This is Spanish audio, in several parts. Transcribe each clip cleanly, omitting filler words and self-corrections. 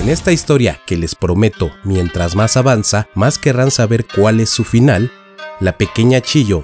En esta historia que les prometo, mientras más avanza, más querrán saber cuál es su final, la pequeña Chiyo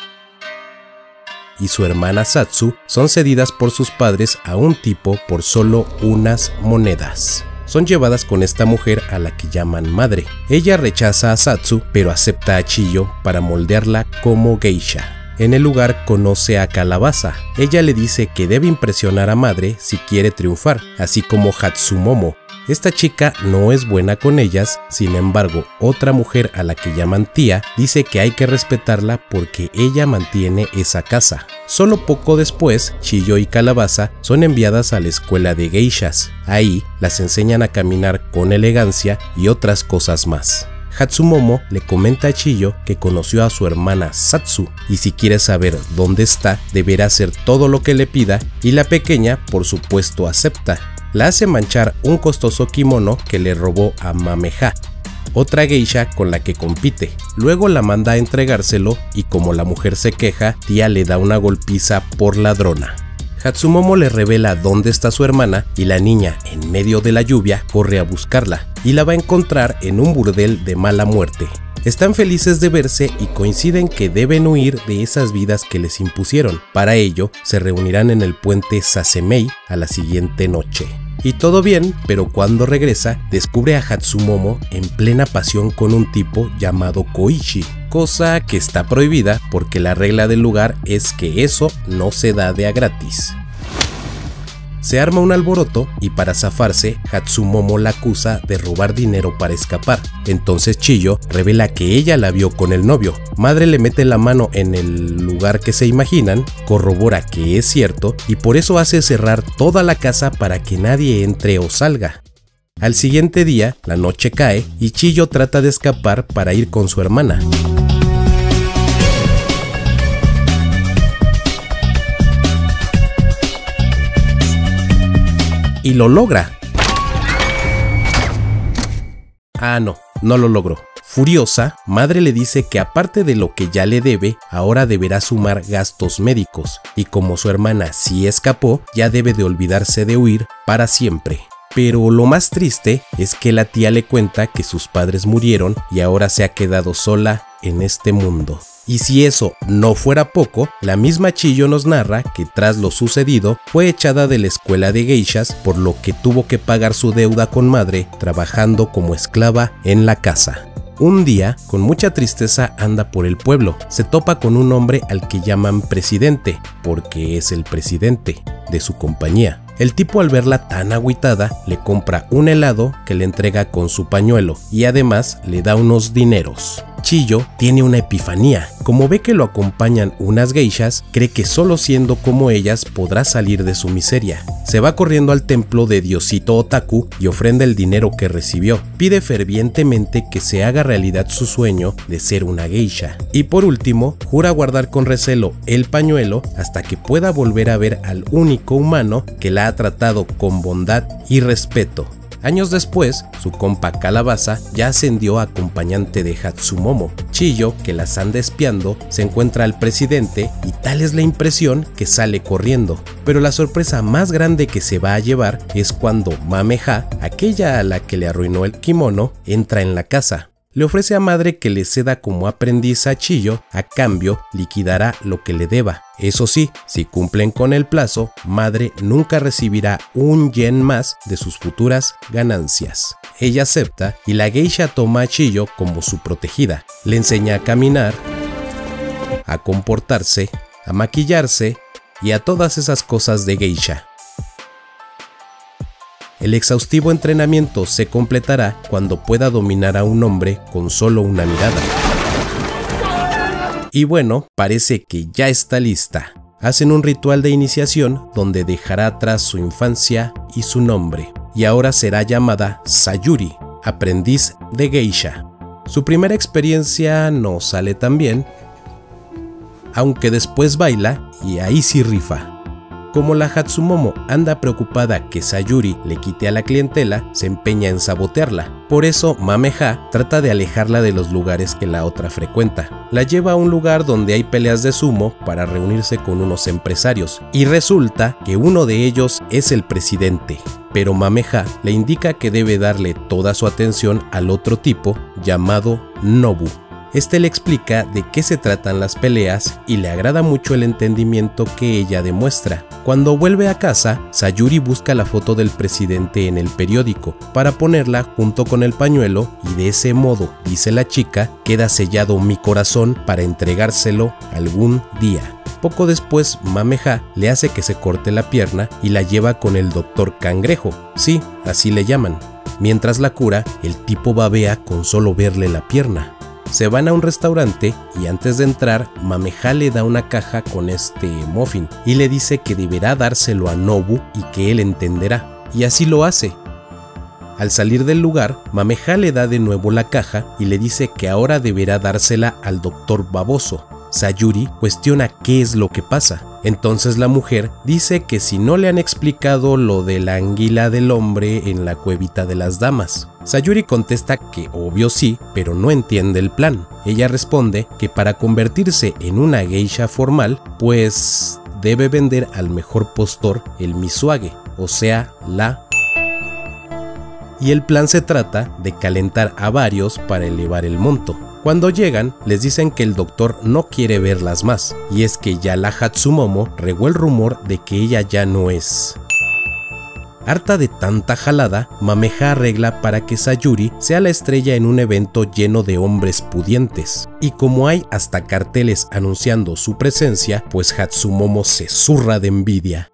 y su hermana Satsu son cedidas por sus padres a un tipo por solo unas monedas. Son llevadas con esta mujer a la que llaman madre. Ella rechaza a Satsu, pero acepta a Chiyo para moldearla como geisha. En el lugar conoce a Calabaza. Ella le dice que debe impresionar a madre si quiere triunfar, así como Hatsumomo. Esta chica no es buena con ellas, sin embargo, otra mujer a la que llaman tía dice que hay que respetarla porque ella mantiene esa casa. Solo poco después, Chiyo y Calabaza son enviadas a la escuela de geishas. Ahí las enseñan a caminar con elegancia y otras cosas más. Hatsumomo le comenta a Chiyo que conoció a su hermana Satsu y si quiere saber dónde está, deberá hacer todo lo que le pida y la pequeña, por supuesto, acepta. La hace manchar un costoso kimono que le robó a Mameha, otra geisha con la que compite. Luego la manda a entregárselo y como la mujer se queja, tía le da una golpiza por ladrona. Hatsumomo le revela dónde está su hermana y la niña, en medio de la lluvia, corre a buscarla y la va a encontrar en un burdel de mala muerte. Están felices de verse y coinciden que deben huir de esas vidas que les impusieron. Para ello, se reunirán en el puente Sasemei a la siguiente noche. Y todo bien, pero cuando regresa, descubre a Hatsumomo en plena pasión con un tipo llamado Koichi, cosa que está prohibida porque la regla del lugar es que eso no se da de a gratis. Se arma un alboroto y para zafarse, Hatsumomo la acusa de robar dinero para escapar. Entonces Chiyo revela que ella la vio con el novio. Madre le mete la mano en el lugar que se imaginan, corrobora que es cierto y por eso hace cerrar toda la casa para que nadie entre o salga. Al siguiente día, la noche cae y Chiyo trata de escapar para ir con su hermana. Y lo logra. No lo logró. Furiosa, madre le dice que aparte de lo que ya le debe, ahora deberá sumar gastos médicos, y como su hermana sí escapó, ya debe de olvidarse de huir para siempre. Pero lo más triste es que la tía le cuenta que sus padres murieron y ahora se ha quedado sola en este mundo. Y si eso no fuera poco, la misma Chiyo nos narra que tras lo sucedido fue echada de la escuela de geishas por lo que tuvo que pagar su deuda con madre trabajando como esclava en la casa. Un día, con mucha tristeza anda por el pueblo, se topa con un hombre al que llaman presidente, porque es el presidente de su compañía. El tipo al verla tan agüitada, le compra un helado que le entrega con su pañuelo y además le da unos dineros. Chiyo tiene una epifanía. Como ve que lo acompañan unas geishas, cree que solo siendo como ellas podrá salir de su miseria. Se va corriendo al templo de Diosito Otaku y ofrenda el dinero que recibió. Pide fervientemente que se haga realidad su sueño de ser una geisha. Y por último, jura guardar con recelo el pañuelo hasta que pueda volver a ver al único humano que la ha tratado con bondad y respeto. Años después, su compa Calabaza ya ascendió a acompañante de Hatsumomo. Chiyo, que las anda espiando, se encuentra al presidente y tal es la impresión que sale corriendo. Pero la sorpresa más grande que se va a llevar es cuando Mameha, aquella a la que le arruinó el kimono, entra en la casa. Le ofrece a madre que le ceda como aprendiz a Chiyo, a cambio liquidará lo que le deba. Eso sí, si cumplen con el plazo, madre nunca recibirá un yen más de sus futuras ganancias. Ella acepta y la geisha toma a Chiyo como su protegida. Le enseña a caminar, a comportarse, a maquillarse y a todas esas cosas de geisha. El exhaustivo entrenamiento se completará cuando pueda dominar a un hombre con solo una mirada. Y bueno, parece que ya está lista. Hacen un ritual de iniciación donde dejará atrás su infancia y su nombre. Y ahora será llamada Sayuri, aprendiz de geisha. Su primera experiencia no sale tan bien, aunque después baila y ahí sí rifa. Como la Hatsumomo anda preocupada que Sayuri le quite a la clientela, se empeña en sabotearla. Por eso Mame-ha trata de alejarla de los lugares que la otra frecuenta. La lleva a un lugar donde hay peleas de sumo para reunirse con unos empresarios, y resulta que uno de ellos es el presidente. Pero Mame-ha le indica que debe darle toda su atención al otro tipo llamado Nobu. Este le explica de qué se tratan las peleas y le agrada mucho el entendimiento que ella demuestra. Cuando vuelve a casa, Sayuri busca la foto del presidente en el periódico para ponerla junto con el pañuelo y de ese modo, dice la chica, queda sellado mi corazón para entregárselo algún día. Poco después, Mame-ha le hace que se corte la pierna y la lleva con el doctor Cangrejo, sí, así le llaman. Mientras la cura, el tipo babea con solo verle la pierna. Se van a un restaurante y antes de entrar, Mame-ha le da una caja con este muffin y le dice que deberá dárselo a Nobu y que él entenderá, y así lo hace. Al salir del lugar, Mame-ha le da de nuevo la caja y le dice que ahora deberá dársela al doctor baboso. Sayuri cuestiona qué es lo que pasa. Entonces la mujer dice que si no le han explicado lo de la anguila del hombre en la cuevita de las damas. Sayuri contesta que obvio sí, pero no entiende el plan. Ella responde que para convertirse en una geisha formal, pues debe vender al mejor postor el misuage, o sea, y el plan se trata de calentar a varios para elevar el monto. Cuando llegan, les dicen que el doctor no quiere verlas más, y es que ya la Hatsumomo regó el rumor de que ella ya no es. Harta de tanta jalada, Mame-ha arregla para que Sayuri sea la estrella en un evento lleno de hombres pudientes. Y como hay hasta carteles anunciando su presencia, pues Hatsumomo se zurra de envidia.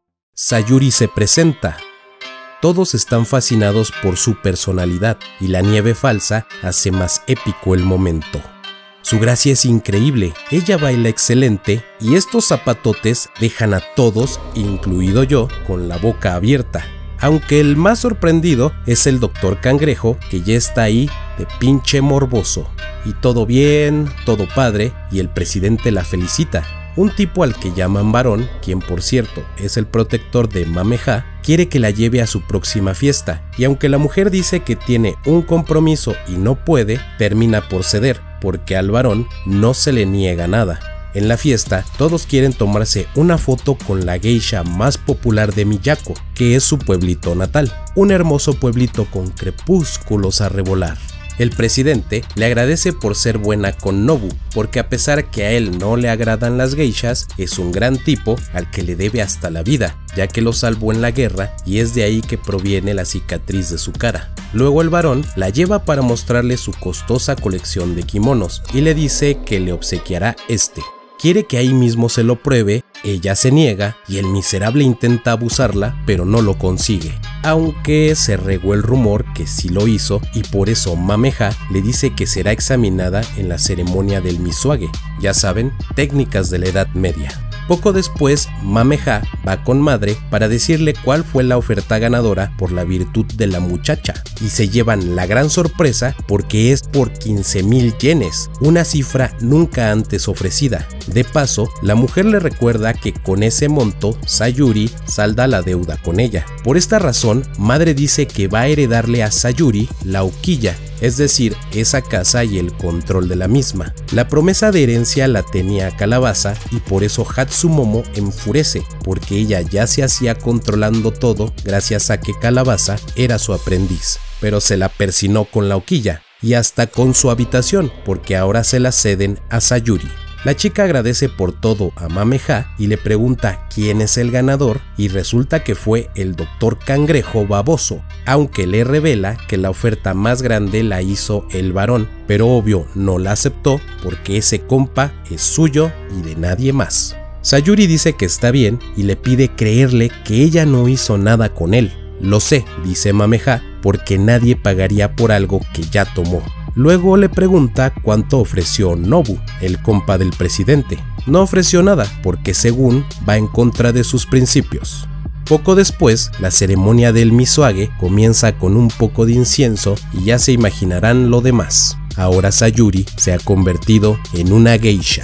Sayuri se presenta. Todos están fascinados por su personalidad y la nieve falsa hace más épico el momento. Su gracia es increíble, ella baila excelente y estos zapatotes dejan a todos, incluido yo, con la boca abierta. Aunque el más sorprendido es el doctor Cangrejo, que ya está ahí de pinche morboso. Y todo bien, todo padre, y el presidente la felicita. Un tipo al que llaman varón, quien por cierto es el protector de Mame-ha, quiere que la lleve a su próxima fiesta, y aunque la mujer dice que tiene un compromiso y no puede, termina por ceder, porque al varón no se le niega nada. En la fiesta, todos quieren tomarse una foto con la geisha más popular de Miyako, que es su pueblito natal, un hermoso pueblito con crepúsculos a revolar. El presidente le agradece por ser buena con Nobu, porque a pesar que a él no le agradan las geishas, es un gran tipo al que le debe hasta la vida, ya que lo salvó en la guerra y es de ahí que proviene la cicatriz de su cara. Luego el varón la lleva para mostrarle su costosa colección de kimonos y le dice que le obsequiará este. Quiere que ahí mismo se lo pruebe, ella se niega y el miserable intenta abusarla, pero no lo consigue. Aunque se regó el rumor que sí lo hizo y por eso Mame-ha le dice que será examinada en la ceremonia del misuage, ya saben, técnicas de la Edad Media. Poco después, Mame-ha va con madre para decirle cuál fue la oferta ganadora por la virtud de la muchacha y se llevan la gran sorpresa porque es por 15,000 yenes, una cifra nunca antes ofrecida. De paso, la mujer le recuerda que con ese monto Sayuri salda la deuda con ella. Por esta razón, madre dice que va a heredarle a Sayuri la ukiya, es decir, esa casa y el control de la misma. La promesa de herencia la tenía Calabaza y por eso Hatsumomo enfurece, porque ella ya se hacía controlando todo gracias a que Calabaza era su aprendiz, pero se la persinó con la ukiya y hasta con su habitación, porque ahora se la ceden a Sayuri. La chica agradece por todo a Mame-ha y le pregunta quién es el ganador y resulta que fue el doctor Cangrejo baboso, aunque le revela que la oferta más grande la hizo el varón, pero obvio no la aceptó porque ese compa es suyo y de nadie más. Sayuri dice que está bien y le pide creerle que ella no hizo nada con él. Lo sé, dice Mame-ha, porque nadie pagaría por algo que ya tomó. Luego le pregunta cuánto ofreció Nobu, el compa del presidente. No ofreció nada, porque según va en contra de sus principios. Poco después, la ceremonia del misuage comienza con un poco de incienso y ya se imaginarán lo demás. Ahora Sayuri se ha convertido en una geisha.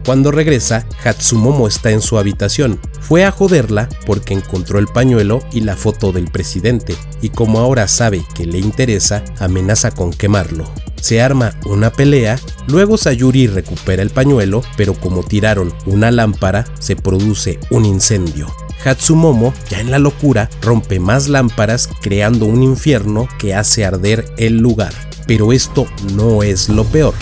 Cuando regresa, Hatsumomo está en su habitación. Fue a joderla porque encontró el pañuelo y la foto del presidente, y como ahora sabe que le interesa, amenaza con quemarlo. Se arma una pelea, luego Sayuri recupera el pañuelo, pero como tiraron una lámpara, se produce un incendio. Hatsumomo, ya en la locura, rompe más lámparas creando un infierno que hace arder el lugar. Pero esto no es lo peor.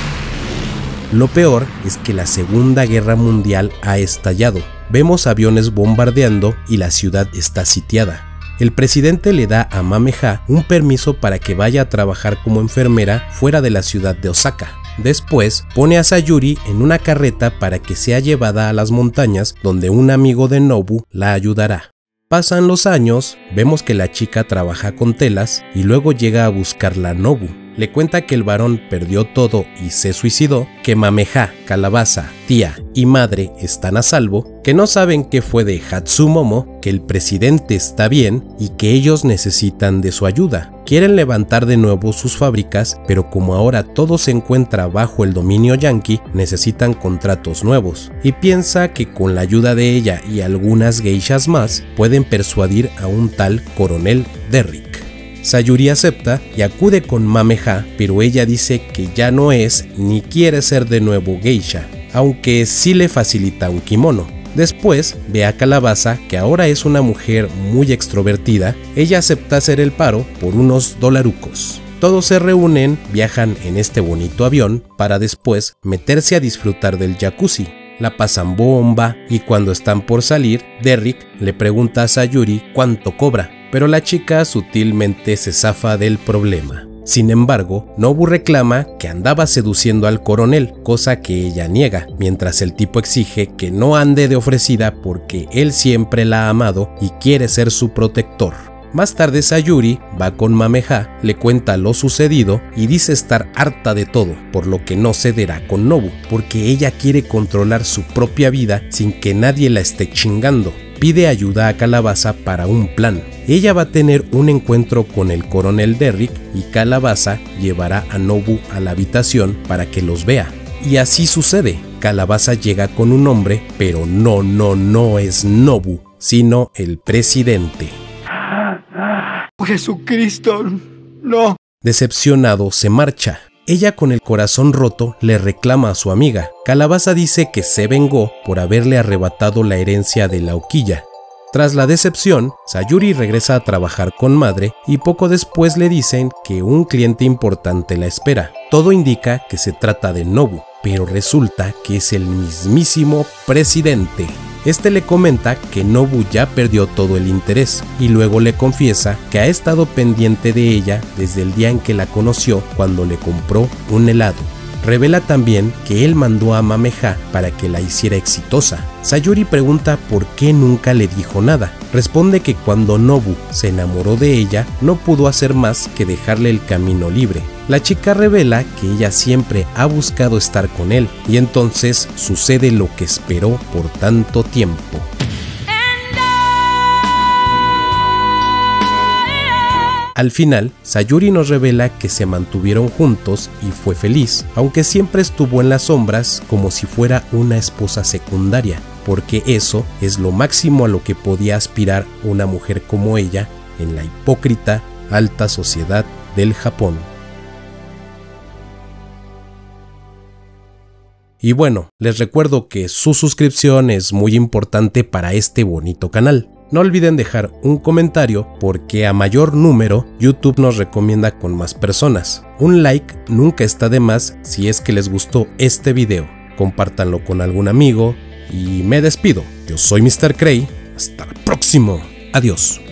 Lo peor es que la Segunda Guerra Mundial ha estallado. Vemos aviones bombardeando y la ciudad está sitiada. El presidente le da a Mameha un permiso para que vaya a trabajar como enfermera fuera de la ciudad de Osaka. Después pone a Sayuri en una carreta para que sea llevada a las montañas donde un amigo de Nobu la ayudará. Pasan los años, vemos que la chica trabaja con telas y luego llega a buscarla a Nobu. Le cuenta que el varón perdió todo y se suicidó, que Mameha, Calabaza, tía y madre están a salvo, que no saben qué fue de Hatsumomo, que el presidente está bien y que ellos necesitan de su ayuda. Quieren levantar de nuevo sus fábricas, pero como ahora todo se encuentra bajo el dominio yanqui, necesitan contratos nuevos, y piensa que con la ayuda de ella y algunas geishas más, pueden persuadir a un tal coronel Derrick. Sayuri acepta y acude con Mameha, pero ella dice que ya no es ni quiere ser de nuevo geisha, aunque sí le facilita un kimono. Después ve a Calabaza, que ahora es una mujer muy extrovertida. Ella acepta hacer el paro por unos dolarucos. Todos se reúnen, viajan en este bonito avión para después meterse a disfrutar del jacuzzi. La pasan bomba y cuando están por salir, Derrick le pregunta a Sayuri cuánto cobra, pero la chica sutilmente se zafa del problema. Sin embargo, Nobu reclama que andaba seduciendo al coronel, cosa que ella niega, mientras el tipo exige que no ande de ofrecida porque él siempre la ha amado y quiere ser su protector. Más tarde Sayuri va con Mameha, le cuenta lo sucedido y dice estar harta de todo, por lo que no cederá con Nobu, porque ella quiere controlar su propia vida sin que nadie la esté chingando. Pide ayuda a Calabaza para un plan. Ella va a tener un encuentro con el coronel Derrick y Calabaza llevará a Nobu a la habitación para que los vea. Y así sucede. Calabaza llega con un hombre, pero no es Nobu, sino el presidente. Jesucristo, no. Decepcionado se marcha. Ella con el corazón roto le reclama a su amiga. Calabaza dice que se vengó por haberle arrebatado la herencia de la Ukiya. Tras la decepción, Sayuri regresa a trabajar con madre y poco después le dicen que un cliente importante la espera. Todo indica que se trata de Nobu, pero resulta que es el mismísimo presidente. Este le comenta que Nobu ya perdió todo el interés y luego le confiesa que ha estado pendiente de ella desde el día en que la conoció cuando le compró un helado. Revela también que él mandó a Mameha para que la hiciera exitosa. Sayuri pregunta por qué nunca le dijo nada. Responde que cuando Nobu se enamoró de ella, no pudo hacer más que dejarle el camino libre. La chica revela que ella siempre ha buscado estar con él, y entonces sucede lo que esperó por tanto tiempo. Al final, Sayuri nos revela que se mantuvieron juntos y fue feliz, aunque siempre estuvo en las sombras como si fuera una esposa secundaria, porque eso es lo máximo a lo que podía aspirar una mujer como ella en la hipócrita alta sociedad del Japón. Y bueno, les recuerdo que su suscripción es muy importante para este bonito canal. No olviden dejar un comentario porque a mayor número YouTube nos recomienda con más personas. Un like nunca está de más si es que les gustó este video. Compártanlo con algún amigo y me despido. Yo soy Mr. Cray. Hasta el próximo. Adiós.